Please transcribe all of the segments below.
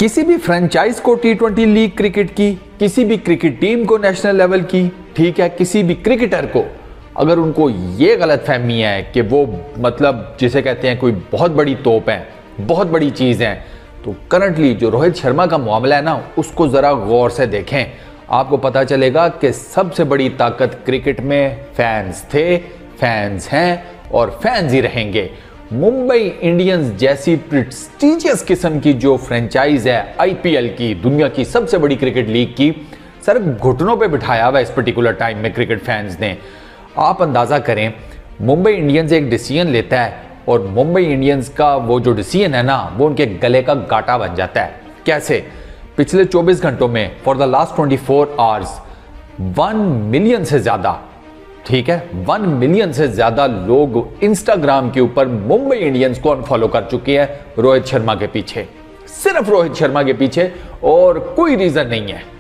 किसी भी फ्रेंचाइज को T20 लीग क्रिकेट की, किसी भी क्रिकेट टीम को नेशनल लेवल की, ठीक है, किसी भी क्रिकेटर को अगर उनको ये गलतफहमी है कि वो मतलब जिसे कहते हैं कोई बहुत बड़ी तोप है, बहुत बड़ी चीज़ है, तो करंटली जो रोहित शर्मा का मामला है ना, उसको ज़रा गौर से देखें। आपको पता चलेगा कि सबसे बड़ी ताकत क्रिकेट में फैंस थे, फैंस हैं और फैंस ही रहेंगे। मुंबई इंडियंस जैसी प्रेस्टीजियस किस्म की जो फ्रेंचाइज है IPL की, दुनिया की सबसे बड़ी क्रिकेट लीग की, सर घुटनों पे बिठाया हुआ इस पर्टिकुलर टाइम में क्रिकेट फैंस ने। आप अंदाज़ा करें, मुंबई इंडियंस एक डिसीजन लेता है और मुंबई इंडियंस का वो जो डिसीजन है ना, वो उनके गले का गाटा बन जाता है। कैसे? पिछले 24 घंटों में for the last 24 hours 1 million से ज़्यादा, ठीक है, 1 मिलियन से ज़्यादा लोग इंस्टाग्राम के ऊपर मुंबई इंडियंस को अनफॉलो कर चुके हैं रोहित शर्मा के पीछे, सिर्फ रोहित शर्मा के पीछे, और कोई रीज़न नहीं है।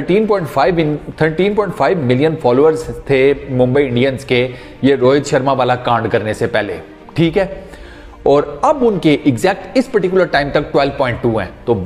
13.5 मिलियन फॉलोअर्स थे मुंबई इंडियंस के ये रोहित शर्मा वाला कांड करने से पहले, ठीक है, और अब उनके एग्जैक्ट इस पर्टिकुलर टाइम तक 12.2 हैं, तो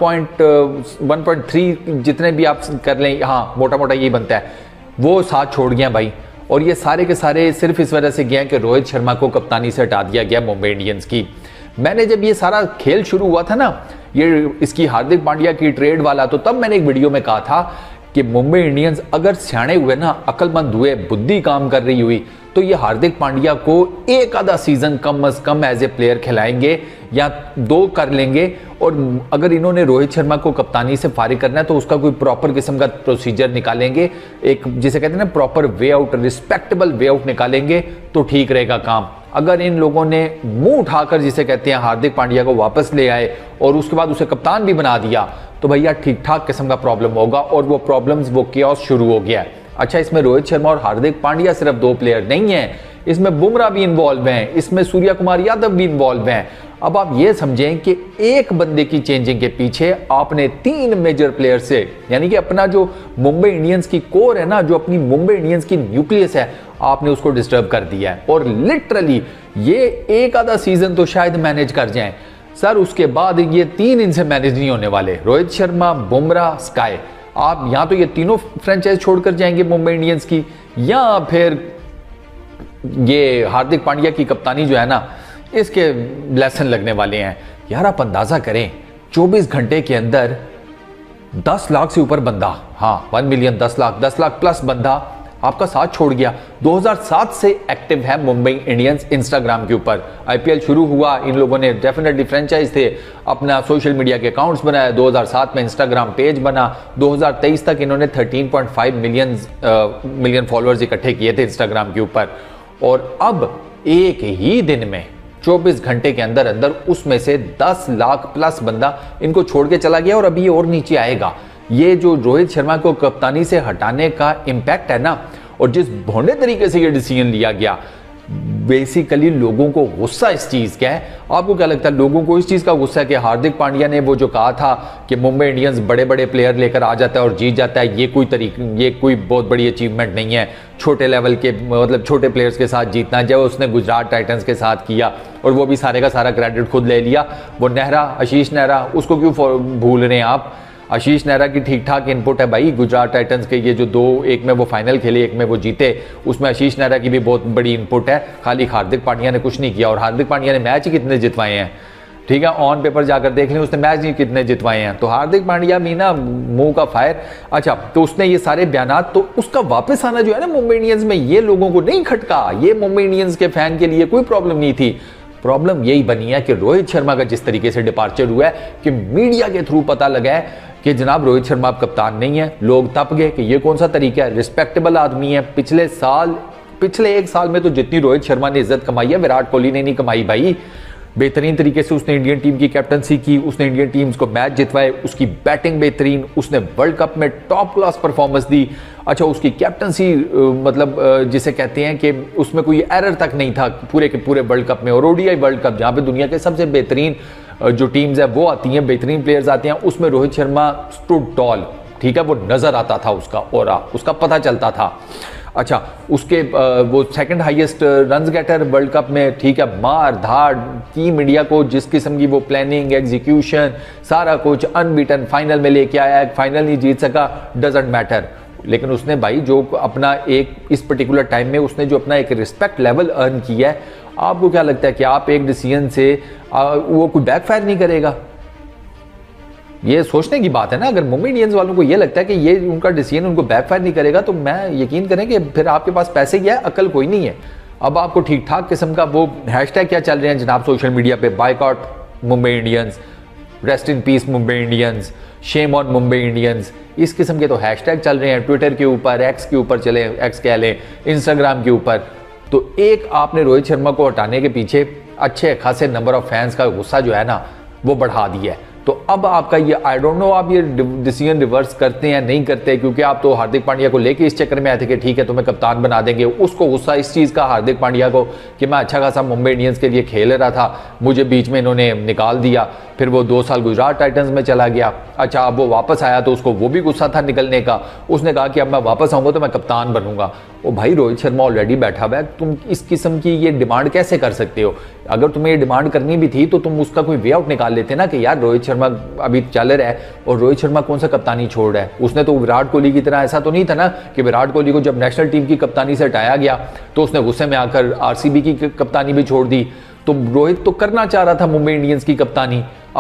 1.3 जितने भी आप कर लें, हाँ मोटा मोटा यही बनता है, वो साथ छोड़ गया भाई। और ये सारे के सारे सिर्फ इस वजह से गए कि रोहित शर्मा को कप्तानी से हटा दिया गया मुंबई इंडियंस की। मैंने जब ये सारा खेल शुरू हुआ था ना, ये इसकी हार्दिक पांड्या की ट्रेड वाला, तो तब मैंने एक वीडियो में कहा था कि मुंबई इंडियंस अगर सियाने हुए ना, अक्लमंद हुए, बुद्धि काम कर रही हुई, तो ये हार्दिक पांड्या को एक आधा सीजन कम अज कम एज ए प्लेयर खिलाएंगे या 2 कर लेंगे। और अगर इन्होंने रोहित शर्मा को कप्तानी से फारिग करना है तो उसका कोई प्रॉपर किस्म का प्रोसीजर निकालेंगे, एक जिसे कहते हैं ना proper way out, respectable way out निकालेंगे तो ठीक रहेगा काम। अगर इन लोगों ने मुंह उठाकर जिसे कहते हैं हार्दिक पांड्या को वापस ले आए और उसके बाद उसे कप्तान भी बना दिया, तो भैया ठीक ठाक किस्म का प्रॉब्लम होगा, और वो प्रॉब्लम्स, वो केओस शुरू हो गया है। अच्छा, इसमें रोहित शर्मा और हार्दिक पांड्या सिर्फ 2 प्लेयर नहीं हैं, इसमें बुमराह भी इन्वॉल्व हैं, इसमें सूर्य कुमार यादव भी इन्वॉल्व हैं। अब आप ये समझें कि एक बंदे की चेंजिंग के पीछे आपने 3 मेजर प्लेयर से, यानी कि अपना जो मुंबई इंडियंस की कोर है ना, जो अपनी मुंबई इंडियंस की न्यूक्लियस है, आपने उसको डिस्टर्ब कर दिया है। और लिटरली ये एक आधा सीजन तो शायद मैनेज कर जाएं सर, उसके बाद ये 3 इनसे मैनेज नहीं होने वाले, रोहित शर्मा, बुमराह, स्काई। आप या तो ये तीनों फ्रेंचाइज छोड़कर जाएंगे मुंबई इंडियंस की, या फिर ये हार्दिक पांड्या की कप्तानी जो है ना, इसके लेसन लगने वाले हैं। यार आप अंदाजा करें, 24 घंटे के अंदर 10 लाख से ऊपर बंदा, हाँ 1 मिलियन, 10 लाख प्लस बंदा आपका साथ छोड़ गया। 2007 से एक्टिव है मुंबई इंडियंस इंस्टाग्राम के ऊपर। IPL शुरू हुआ, इन लोगों ने डेफिनेटली फ्रेंचाइज थे, अपना सोशल मीडिया के अकाउंट्स बनाया, 2007 में इंस्टाग्राम पेज बना, 2023 तक इन्होंने 13.5 मिलियन फॉलोअर्स इकट्ठे किए थे इंस्टाग्राम के ऊपर। और अब एक ही दिन में 24 घंटे के अंदर अंदर उसमें से 10 लाख प्लस बंदा इनको छोड़ के चला गया, और अभी ये और नीचे आएगा। ये जो रोहित शर्मा को कप्तानी से हटाने का इम्पैक्ट है ना, और जिस भोंडे तरीके से ये डिसीजन लिया गया, बेसिकली लोगों को गुस्सा इस चीज़ का है। आपको क्या लगता है, लोगों को इस चीज़ का गुस्सा है कि हार्दिक पांड्या ने वो जो कहा था कि मुंबई इंडियंस बड़े बड़े प्लेयर लेकर आ जाता है और जीत जाता है, ये कोई बहुत बड़ी अचीवमेंट नहीं है, छोटे लेवल के मतलब छोटे प्लेयर्स के साथ जीतना, जब उसने गुजरात टाइटंस के साथ किया और वो भी सारे का सारा क्रेडिट खुद ले लिया। वो नेहरा, आशीष नेहरा, उसको क्यों भूल रहे हैं आप? आशीष नेहरा की ठीक ठाक इनपुट है भाई, गुजरात टाइटंस के ये जो 2, एक में वो फाइनल खेले, एक में वो जीते, उसमें आशीष नेहरा की भी बहुत बड़ी इनपुट है। खाली हार्दिक पांड्या ने कुछ नहीं किया, और हार्दिक पांड्या ने मैच ही कितने जितवाए हैं, ठीक है, ऑन पेपर जाकर देख लें, उसने मैच ही कितने जितवाए हैं। तो हार्दिक पांड्या भी ना मुंह का फायर। अच्छा, तो उसने ये सारे बयानात, तो उसका वापस आना जो है ना मुंबई इंडियंस में, ये लोगों को नहीं खटका, ये मुंबई इंडियंस के फैन के लिए कोई प्रॉब्लम नहीं थी। प्रॉब्लम यही बनी है कि रोहित शर्मा का जिस तरीके से डिपार्चर हुआ है, कि मीडिया के थ्रू पता लगा है कि जनाब रोहित शर्मा अब कप्तान नहीं है, लोग तप गए कि ये कौन सा तरीका है, रिस्पेक्टेबल आदमी है। पिछले 1 साल में तो जितनी रोहित शर्मा ने इज्जत कमाई है, विराट कोहली ने नहीं कमाई भाई। बेहतरीन तरीके से उसने इंडियन टीम की कैप्टनसी की, उसने इंडियन टीम्स को मैच जितवाए, उसकी बैटिंग बेहतरीन, उसने वर्ल्ड कप में टॉप क्लास परफॉर्मेंस दी। अच्छा, उसकी कैप्टनसी मतलब जिसे कहते हैं कि उसमें कोई एरर तक नहीं था पूरे के पूरे वर्ल्ड कप में, और ODI वर्ल्ड कप जहाँ पे दुनिया के सबसे बेहतरीन जो टीम्स है वो आती हैं, बेहतरीन प्लेयर्स आते हैं, उसमें रोहित शर्मा स्टूड टॉल, ठीक है, वो नजर आता था, उसका ऑरा, उसका पता चलता था। अच्छा उसके वो second highest runs getter world cup में, ठीक है, मार धाड़ टीम इंडिया को जिस किस्म की वो प्लानिंग एग्जीक्यूशन सारा कुछ अनबीटन फाइनल में लेके आया, फाइनल नहीं जीत सका, डजेंट मैटर, लेकिन उसने भाई जो अपना एक इस पर्टिकुलर टाइम में उसने जो अपना एक रिस्पेक्ट लेवल अर्न किया है, आपको क्या लगता है कि आप एक डिसीजन से वो कोई बैकफायर नहीं करेगा? ये सोचने की बात है ना। अगर मुंबई इंडियंस वालों को ये लगता है कि ये उनका डिसीजन उनको बैकफायर नहीं करेगा, तो मैं यकीन करें कि फिर आपके पास पैसे क्या है, अकल कोई नहीं है। अब आपको ठीक ठाक किस्म का वो हैशटैग क्या चल रहे हैं जनाब सोशल मीडिया पे, boycott Mumbai Indians, rest in peace Mumbai Indians, shame on Mumbai Indians, इस किस्म के तो हैशटैग चल रहे हैं ट्विटर के ऊपर, एक्स के ऊपर, चले एक्स कह लें, इंस्टाग्राम के ऊपर। तो एक आपने रोहित शर्मा को हटाने के पीछे अच्छे खासे नंबर ऑफ फैंस का गुस्सा जो है ना वो बढ़ा दिया है। तो अब आपका ये आई डोंट नो आप ये डिसीजन रिवर्स करते हैं नहीं करते, क्योंकि आप तो हार्दिक पांड्या को लेके इस चक्कर में आए थे कि ठीक है तुम्हें कप्तान बना देंगे। उसको गुस्सा इस चीज़ का हार्दिक पांड्या को कि मैं अच्छा खासा मुंबई इंडियंस के लिए खेल रहा था, मुझे बीच में इन्होंने निकाल दिया, फिर वो 2 साल गुजरात टाइटंस में चला गया। अच्छा अब वो वापस आया तो उसको वो भी गुस्सा था निकलने का, उसने कहा कि अब मैं वापस आऊँगा तो मैं कप्तान बनूंगा। ओ भाई रोहित शर्मा ऑलरेडी बैठा हुआ है, तुम इस किस्म की ये डिमांड कैसे कर सकते हो? अगर तुम्हें ये डिमांड करनी भी थी तो तुम उसका कोई वे आउट निकाल लेते ना कि यार रोहित शर्मा अभी चल रहा है और रोहित शर्मा कौन सा कप्तानी छोड़ रहा है। उसने तो विराट कोहली की तरह ऐसा तो नहीं था ना कि विराट कोहली को जब नेशनल टीम की कप्तानी से हटाया गया तो उसने गुस्से में आकर आरसीबी की कप्तानी भी छोड़ दी। तो रोहित तो करना चाह रहा था मुंबई इंडियंस की कप्तानी।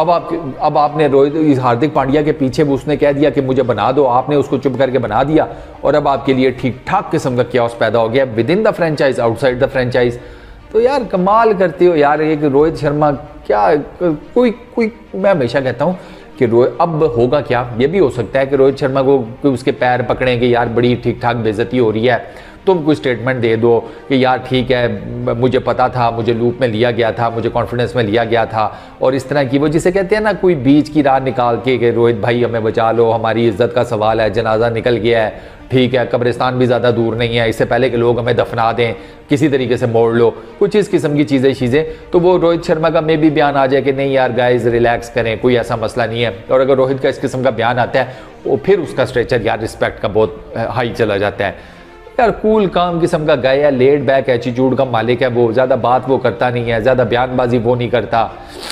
अब आपने रोहित हार्दिक पांड्या के पीछे उसने कह दिया कि मुझे बना दो, आपने उसको चुप करके बना दिया और अब आपके लिए ठीक ठाक किस्म का क्याओस पैदा हो गया within the franchise, outside the franchise. तो यार कमाल करते हो यार। एक रोहित शर्मा क्या कोई मैं हमेशा कहता हूँ कि अब होगा क्या, ये भी हो सकता है कि रोहित शर्मा को उसके पैर पकड़ें कि यार बड़ी ठीक ठाक बेइज्जती हो रही है, तुम कोई स्टेटमेंट दे दो कि यार ठीक है मुझे पता था, मुझे लूप में लिया गया था, मुझे कॉन्फिडेंस में लिया गया था, और इस तरह की वो जिसे कहते हैं ना कोई बीच की राह निकाल के कि रोहित भाई हमें बचा लो, हमारी इज्जत का सवाल है, जनाजा निकल गया है, ठीक है कब्रिस्तान भी ज़्यादा दूर नहीं है, इससे पहले कि लोग हमें दफना दें किसी तरीके से मोड़ लो, कुछ इस किस्म की चीज़ें तो वो रोहित शर्मा का में भी बयान आ जाए कि नहीं यार गाइस रिलैक्स करें, कोई ऐसा मसला नहीं है। और अगर रोहित का इस किस्म का बयान आता है वो फिर उसका स्ट्रेचर यार रिस्पेक्ट का बहुत हाई चला जाता है। यार कूल काम किस्म का गाय है, लेड बैक एटीट्यूड का मालिक है वो, ज़्यादा बात वो करता नहीं है, ज़्यादा बयानबाजी वो नहीं करता।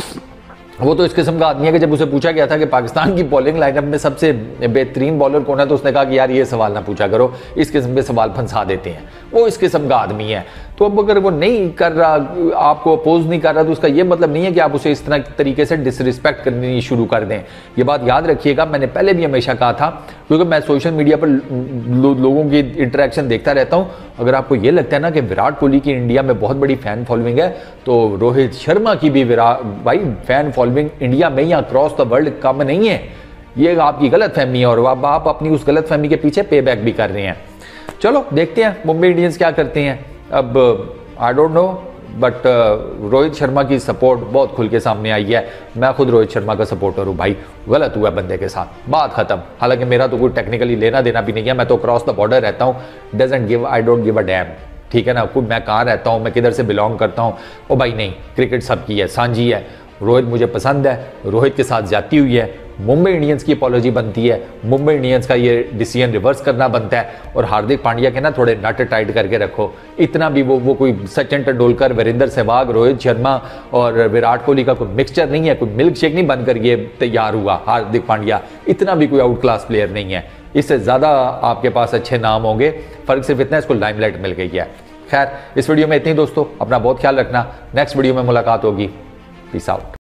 वो तो इस किस्म का आदमी है कि जब उसे पूछा गया था कि पाकिस्तान की बॉलिंग लाइनअप में सबसे बेहतरीन बॉलर कौन है तो उसने कहा कि यार ये सवाल ना पूछा करो, इस किस्म के सवाल फंसा देते हैं। वो इस किस्म का आदमी है। तो अब अगर वो नहीं कर रहा, आपको अपोज नहीं कर रहा, तो उसका ये मतलब नहीं है कि आप उसे इस तरह तरीके से डिसरिस्पेक्ट करनी शुरू कर दें। ये बात याद रखिएगा, मैंने पहले भी हमेशा कहा था, क्योंकि मैं सोशल मीडिया पर लोगों की इंटरेक्शन देखता रहता हूँ। अगर आपको ये लगता है ना कि विराट कोहली की इंडिया में बहुत बड़ी फैन फॉलोइंग है, तो रोहित शर्मा की भी भाई फैन फॉलोइंग इंडिया में या अक्रॉस द वर्ल्ड कम नहीं है। ये आपकी गलत फहमी है और आप अपनी उस गलत फहमी के पीछे पे बैक भी कर रहे हैं। चलो देखते हैं मुंबई इंडियंस क्या करते हैं। अब I don't know, but Rohit Sharma की सपोर्ट बहुत खुल के सामने आई है। मैं खुद रोहित शर्मा का सपोर्टर हूँ भाई, गलत हुआ बंदे के साथ, बात खत्म। हालांकि मेरा तो कोई टेक्निकली लेना देना भी नहीं है, मैं तो क्रॉस द बॉर्डर रहता हूँ, doesn't give I don't give a damn, ठीक है ना। कोई मैं कहाँ रहता हूँ, मैं किधर से बिलोंग करता हूँ, ओ भाई नहीं, क्रिकेट सबकी है, सांझी है। रोहित मुझे पसंद है, रोहित के साथ जाती हुई है, मुंबई इंडियंस की अपॉलॉजी बनती है, मुंबई इंडियंस का ये डिसीजन रिवर्स करना बनता है। और हार्दिक पांड्या के ना थोड़े नट टाइट करके रखो, इतना भी वो कोई सचिन तेंदुलकर, वीरेंद्र सहवाग, रोहित शर्मा और विराट कोहली का कोई मिक्सचर नहीं है, कोई मिल्क शेक नहीं बनकर ये तैयार हुआ हार्दिक पांड्या, इतना भी कोई आउट क्लास प्लेयर नहीं है। इससे ज़्यादा आपके पास अच्छे नाम होंगे, फ़र्क सिर्फ इतना, इसको लाइमलाइट मिल गई है। खैर इस वीडियो में इतनी दोस्तों, अपना बहुत ख्याल रखना, नेक्स्ट वीडियो में मुलाकात होगी, पीस आउट।